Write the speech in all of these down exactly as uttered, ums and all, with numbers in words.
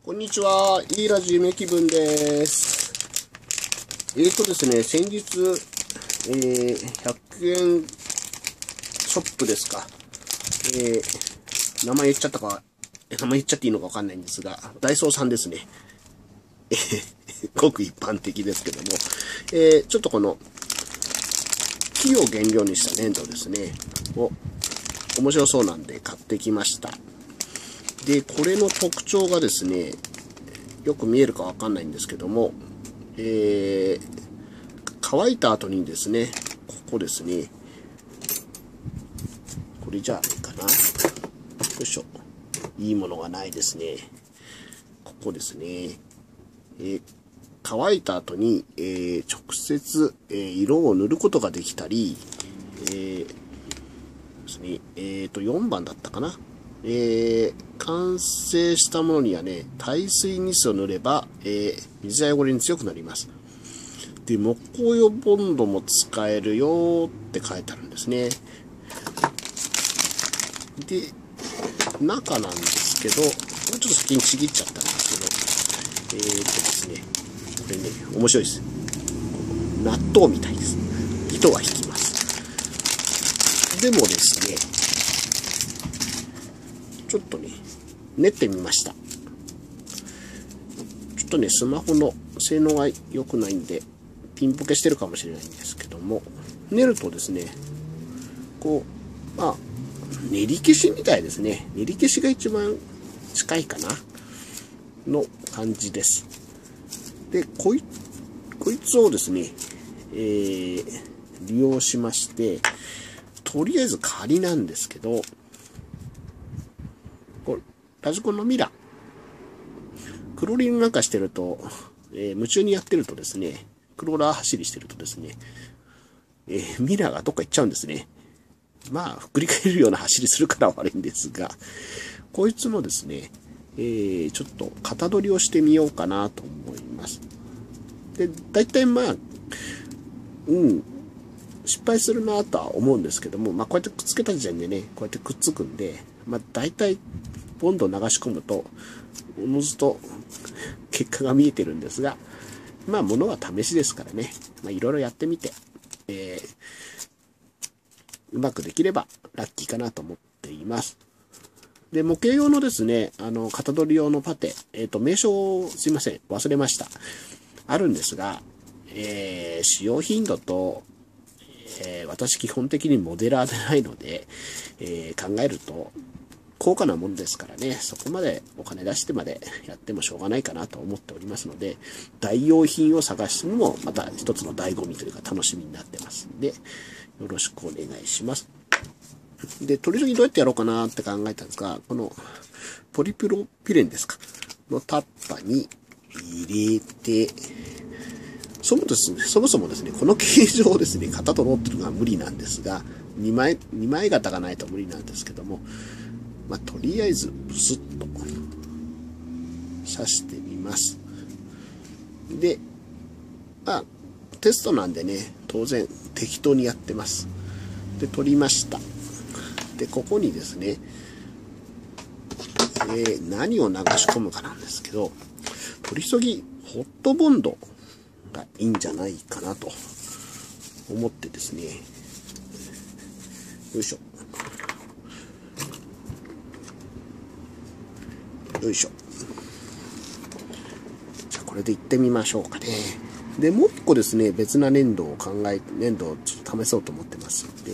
こんにちは、いいラジ夢気分です。えーとですね、先日、えー、ひゃくえんショップですか。えー、名前言っちゃったか、名前言っちゃっていいのかわかんないんですが、ダイソーさんですね。えー、ごく一般的ですけども、えー、ちょっとこの、木を原料にした粘土ですね、を、面白そうなんで買ってきました。で、これの特徴がですね、よく見えるかわかんないんですけども、えー、乾いた後にですね、ここですね、これじゃあいいかな。よいしょ。いいものがないですね。ここですね。えー、乾いた後に、えー、直接、えー、色を塗ることができたり、えー、ですね、えーと、よんばんだったかな。えー、完成したものにはね、耐水ニスを塗れば、えー、水や汚れに強くなります。で、木工用ボンドも使えるよって書いてあるんですね。で、中なんですけど、これちょっと先にちぎっちゃったんですけど、えーとですね、これね、面白いです。納豆みたいです。糸は引きます。でもですね、ちょっとね、練ってみました。ちょっとね、スマホの性能が良くないんで、ピンボケしてるかもしれないんですけども、練るとですね、こう、まあ、練り消しみたいですね。練り消しが一番近いかなの感じです。で、こい、こいつをですね、えー、利用しまして、とりあえず仮なんですけど、これラジコンのミラー、クローリングなんかしてると、えー、夢中にやってるとですね、クローラー走りしてるとですね、えー、ミラーがどっか行っちゃうんですね。まあ、振り返るような走りするから悪いんですが、こいつのですね、えー、ちょっと型取りをしてみようかなと思います。で、大体まあ、うん、失敗するなとは思うんですけども、まあこうやってくっつけた時点でね、こうやってくっつくんで、まあ大体、ボンドを流し込むと、おのずと結果が見えてるんですが、まあ物は試しですからね、まあいろいろやってみて、えー、うまくできればラッキーかなと思っています。で、模型用のですね、あの、型取り用のパテ、えっと、名称すいません、忘れました。あるんですが、えー、使用頻度と、えー、私基本的にモデラーでないので、えー、考えると、高価なものですからね、そこまでお金出してまでやってもしょうがないかなと思っておりますので、代用品を探すのもまた一つの醍醐味というか楽しみになってますんで、よろしくお願いします。で、取り急ぎどうやってやろうかなって考えたんですが、このポリプロピレンですかのタッパに入れて、そもですね、そもそもですね、この形状をですね、型取ろうっていうのが無理なんですが、にまい、にまい型がないと無理なんですけども、まあ、とりあえず、ブスッと刺してみます。で、まあ、テストなんでね、当然適当にやってます。で、取りました。で、ここにですね、えー、何を流し込むかなんですけど、取り急ぎホットボンドがいいんじゃないかなと思ってですね、よいしょ。よいしょ。じゃあこれでいってみましょうかね。で、もう一個ですね、別な粘土を考え、粘土をちょっと試そうと思ってますので、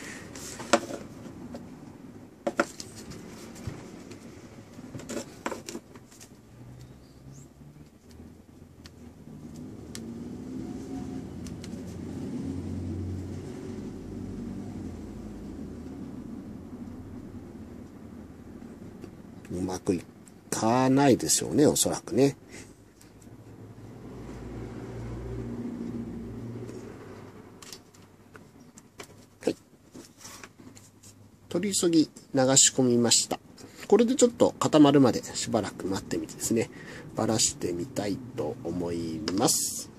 うまくいかないでしょうね、おそらくね。はい。取り急ぎ流し込みました。これでちょっと固まるまでしばらく待ってみてですね、ばらしてみたいと思います。